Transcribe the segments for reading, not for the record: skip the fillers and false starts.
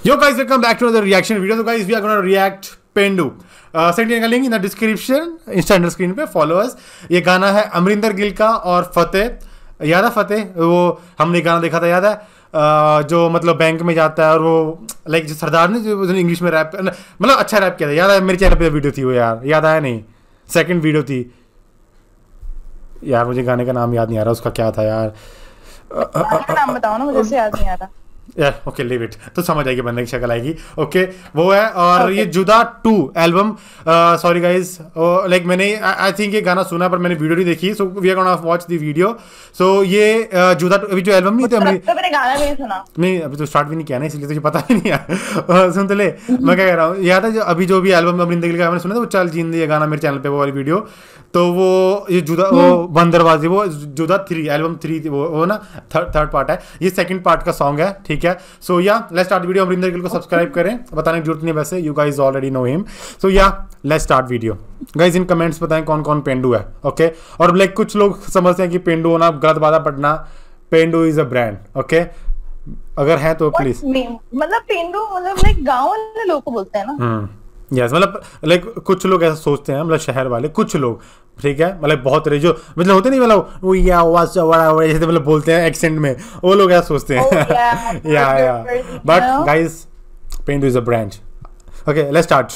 Yo guys, welcome back to another reaction video. So guys, we are gonna react Pendu. Song का link in the description, insta under screen पे, follow us. ये गाना है अमरिंदर गिल का और फतेह. याद है फतेह? वो हमने गाना देखा था, याद है? जो मतलब बैंक में जाता है और वो लाइक जो सरदार ने जो इंग्लिश में रैप मतलब अच्छा रैप किया था. याद है? मेरे चैनल पे वीडियो थी वो यार. याद आया नहीं? सेकंड वीडियो थी यार. मुझे गाने का नाम याद नहीं आ रहा. उसका क्या था यार? नाम बताओ ना, मुझे याद नहीं आ रहा. Okay leave it. तो समझ आएगी, बंदे की शक्ल आएगी. ओके वो है. और ये Judaa 2 album. Sorry guys, like मैंने आई थिंक ये गाना सुना पर मैंने वीडियो नहीं देखी. So we are gonna watch the video. So ये जुदा 2 अभी जो एल्बम नहीं था, मैंने गाना नहीं सुना. नहीं अभी तो स्टार्ट भी नहीं किया ना, इसलिए तुझे पता ही नहीं है. सुन तो ले मैं क्या कह रहा हूँ. याद है जो अभी जो भी एल्बम अमरिंदर गिल का मैंने सुना था, वो चल जीन ये गाना मेरे चैनल पे, वो वाली वीडियो. तो वो ये जुदा वो बंदरबाजी, वो जुदा 3 एल्बम 3 वो ना थर्ड पार्ट है. ये सेकंड पार्ट का सॉन्ग है. ठीक है. So yeah let's start video. Amrinder Gill को सब्सक्राइब करें, बताने की जरूरत नहीं है वैसे, you guys already know him. So yeah let's start video. Guys in comments बताएं कौन कौन पेंडू है. ओके. और लाइक कुछ लोग समझते हैं कि पेंडू होना गलत बात है, पढ़ना. Pendu is a brand. Okay. अगर है तो प्लीज. मतलब पेंडू मतलब लाइक गांव वाले लोग को बोलते हैं ना. यस मतलब लाइक कुछ लोग ऐसा सोचते हैं, मतलब शहर वाले कुछ लोग. ठीक है. मतलब बहुत रहे जो मतलब होते नहीं, मतलब वो या ऐसे मतलब बोलते हैं एक्सेंट में, वो लोग ऐसा सोचते हैं. Yeah but guys, Pendu is a brand. Okay let's start.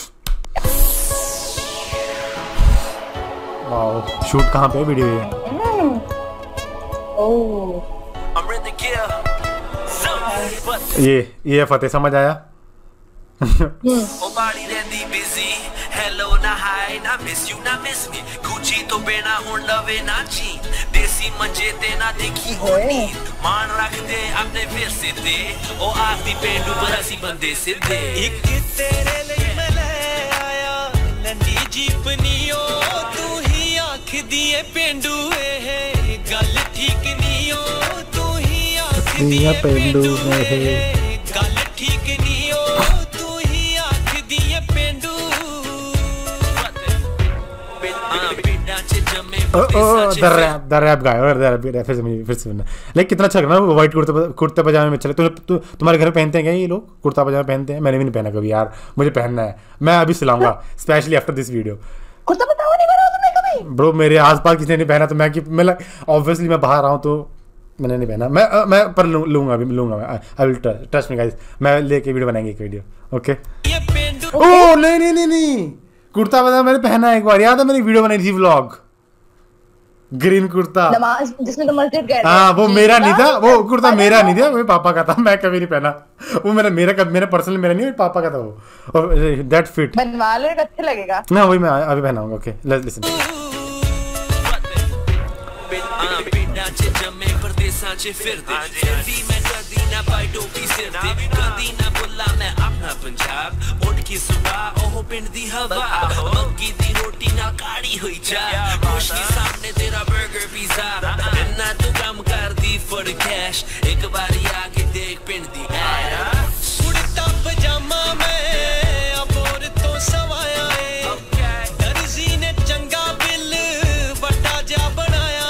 Wow, shoot कहाँ पे वीडियो ये? ये फतेह. समझ आया? Hello na hi na miss you na miss me Gucci to bena hun love na cheat Desi manje te na dekhi honi मान रख दे अपने फिर से दे ओ आती पेंडू बरसी बंदे से दे एक तेरे लिए मैं ले आया नंदी जीपनी ओ तू ही आँख दिए पेंडू है गल ठीक नहीं ओ तू ही आँख दिए पेंडू है गल ठीक नहीं ओ तू ही आँख दिए पेंडू. द रैप गाय और फिर से लाइक कितना अच्छा लग रहा है. व्हाइट कुर्ते पजामे में चले. तुम्हारे घर पहनते हैं क्या ये लोग? कुर्ता पजामा पहनते हैं? मैंने भी नहीं पहना कभी यार. मुझे पहनना है. मैं अभी सिलाऊंगा specially after this video. Kurta pyjama नहीं पहना तुमने कभी? ब्रो मेरे आसपास किसी ने नहीं पहना, तो मैं ऑब्वियसली मैं बाहर आऊँ तो मैंने नहीं पहना. मैं पर लूंगा अभी लूंगा. मैं I will trust me guys. मैं लेके वीडियो बनाएंगे एक वीडियो. ओके. ओह नहीं कुर्ता पजामा मैंने पहना है एक बार. याद है मैंने वीडियो बनाई थी व्लॉग. ग्रीन कुर्ता जिसमें तो मस्जिद गए. हाँ वो मेरा नहीं था. वो कुर्ता मेरा नहीं था, वो पापा का था. मैं कभी नहीं पहना. वो मेरा पर्सनल मेरा नहीं, पापा का था वो. दैट फिट बनवा लो, अच्छा लगेगा ना. वही मैं अभी पहनाऊंगा. Okay let's listen. सांचे फिरते फिरती मैं कदी ना बाइटो की सिरते कदी ना बुला मैं अपना पंजाब उठ की सुबह ओह पिंड दी हवा मक्की दी रोटी ना काड़ी हुई जा मुश्किल सामने तेरा बर्गर पिज़्ज़ा ना तू काम कर दी फॉर कैश एक बारी आके देख पिंड दी कुर्ता पजामा में अब और तो सवाया है दर्जी ने चंगा बिल बटा जा बनाया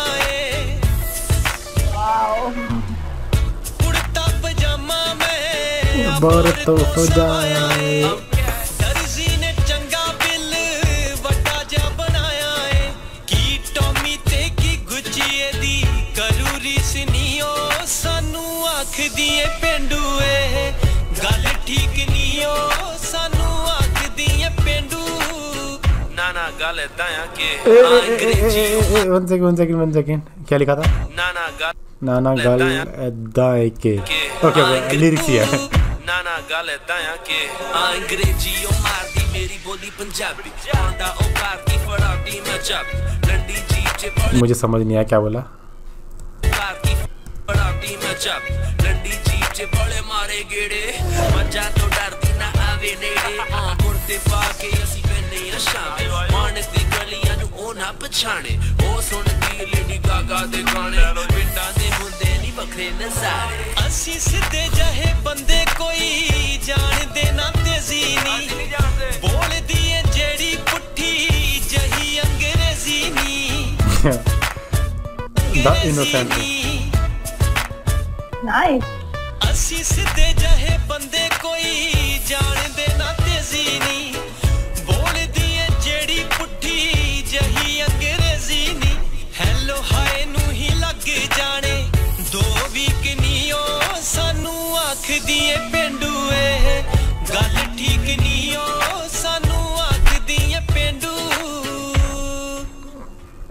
कुर्ता पजामा में बारत तो हो जाए दर्जी ने चंगा बिल बटा जा बनाया है की टॉमी ते की गुच्ची दी करूरी सनियो सानू आख दिए पेंडू है गल ठीक नहीं ओ सानू आख दिए पेंडू ना गल एदा है कि वन सेकंड क्या लिखा था? नाना गल एदा है के. ओके लिरिक्स ही है. नाना गल एदा है के अंग्रेजी ओ मारदी मेरी बोली पंजाबी आंदा ओ कारदी फड़ाती मैं जब लंडी जी च मुझे समझ नहीं आया क्या बोला. कारदी फड़ाती मैं जब लंडी जी च बड़े मारे गेड़े मजा तो डरदी ना आवे नेड़े कुर्ते पा के ਅਸੀਂ ਪੈਨੇ ਆ ਸ਼ਾਮੇ ਮਾਨਸ ਦੀ ਗਲੀਆਂ ਨੂੰ ਉਹ ਨਾ ਪਛਾਣੇ ਉਹ ਸੁਣਦੀ ਲੇਡੀ ਗਾਗਾ ਦੇ ਗਾਣੇ ਪਿੰਡਾਂ ਦੇ ਹੁੰਦੇ ਨਹੀਂ ਵੱਖਰੇ ਨਜ਼ਾਰੇ ਅਸੀਂ ਸਿੱਧੇ ਜਹੇ ਬੰਦੇ ਕੋਈ ਜਾਣਦੇ ਨਾ ਤੇਜ਼ੀ ਨਹੀਂ ਬੋਲਦੀ ਏ ਜਿਹੜੀ ਪੁੱਠੀ ਜਹੀ ਅੰਗਰੇਜ਼ੀ ਨਹੀਂ ਦਾ ਇਨੋਸੈਂਟ. नाइस. ਅਸੀਂ ਸਿੱਧੇ ਜਹੇ ਬੰਦੇ ਕੋਈ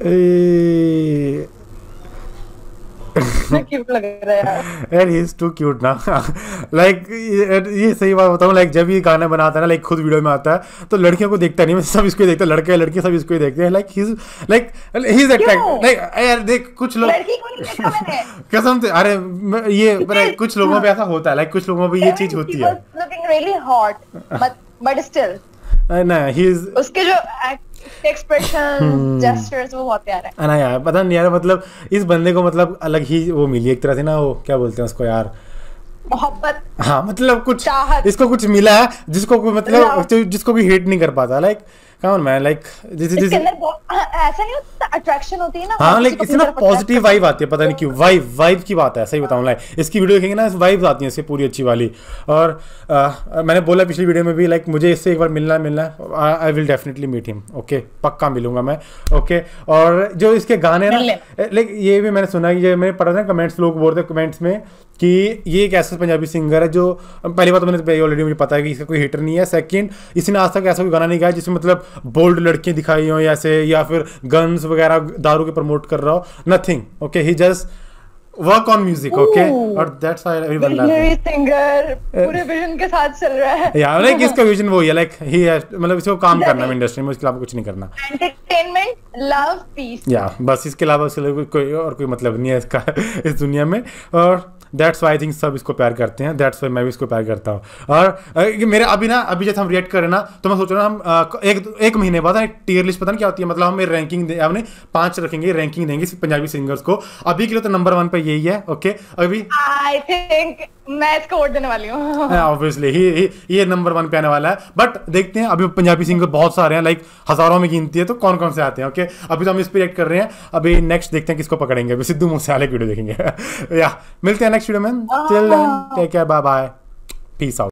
क्यूट लग रहा है यार। यार ही इज टू क्यूट ना। लाइक ये सही बात बताऊं, लाइक जब ये गाना बनाता है ना, लाइक खुद वीडियो में आता है तो लड़कियों को देखता नहीं, मैं सब इसको ही देखता, लड़के लड़के सब इसको ही देखते हैं। Like he is attract, like यार देख कुछ लोग, लड़की को नहीं देखा मैंने। कसम से, अरे ये कुछ लोगों पे ऐसा होता है, लाइक कुछ लोगों पे ये चीज होती है। Looking really hot but still ना ही इज, उसके जो एक्सप्रेशन जेस्चर्स वो बहुत प्यारे हैं। ना यार पता नहीं यार, मतलब इस बंदे को मतलब अलग ही वो मिली एक तरह से ना, वो क्या बोलते हैं उसको यार, मोहब्बत। हाँ मतलब कुछ चाहत। इसको कुछ मिला है जिसको कोई मतलब जिसको कोई हेट नहीं कर पाता। लाइक कौन मैं लाइक इसके अंदर ऐसा नहीं होता, अट्रैक्शन होती है ना। हाँ लाइक इससे ना पॉजिटिव वाइब आती है, पता नहीं क्यों, वाइब की बात है, सही बताऊं। लाइक इसकी वीडियो देखेंगे ना, वाइब्स आती हैं इसकी पूरी अच्छी वाली। और मैंने बोला पिछली वीडियो में भी, लाइक मुझे इससे एक बार मिलना है, I will definitely meet him, okay पक्का मिलूंगा मैं, ओके। और जो इसके गाने ना, लाइक ये भी मैंने सुना, ये मैंने पढ़ा था कमेंट्स, लोग बोलते हैं कमेंट्स में कि ये एक ऐसा पंजाबी सिंगर है जो, पहली बात तो मैंने ऑलरेडी मुझे पता है कि इसका कोई हिटर नहीं है। सेकंड, इसने आज तक ऐसा कोई गाना नहीं गाया जिसमें मतलब बोल्ड लड़कियां दिखाई हो ऐसे, या फिर गन्स वगैरह दारू के प्रमोट कर रहा हो, nothing, okay. He just work on music, okay. और that's why everyone loves him. Singer पूरे विजन के साथ चल रहा है यार, लाइक इसका विजन वो है, लाइक ही मतलब इसको काम करना है इंडस्ट्री में, इसके अलावा कुछ नहीं करना। एंटरटेनमेंट, लव, पीस, या बस इसके अलावा उसके कोई और कोई मतलब नहीं है इसका इस दुनिया में। और दैट्स वाई आई थिंक सब इसको प्यार करते हैं, दैट्स वाई मैं भी इसको प्यार करता हूँ। और मेरे अभी जब हम रिएक्ट करें ना, तो मैं सोच रहा हूँ हम एक महीने बाद एक टियर लिस्ट पता नहीं क्या होती है, मतलब हम रैंकिंग हमने 5 रखेंगे, रैंकिंग देंगे पंजाबी सिंगर्स को। अभी के लिए तो नंबर 1 पे यही है, ओके। अभी आई थिंक मैं इसको वोट देने वाली हूँ। ऑब्वियसली ये नंबर 1 पे आने वाला है। बट देखते हैं, अभी पंजाबी सिंगर बहुत सारे हैं, लाइक हजारों में गिनती है, तो कौन कौन से आते हैं, ओके। अभी तो हम इस पे रिएक्ट कर रहे हैं, अभी नेक्स्ट देखते हैं किसको पकड़ेंगे। अभी सिद्धू मूसेवाले की वीडियो देखेंगे। या मिलते हैं नेक्स्ट वीडियो में, till then take care, bye bye, peace out.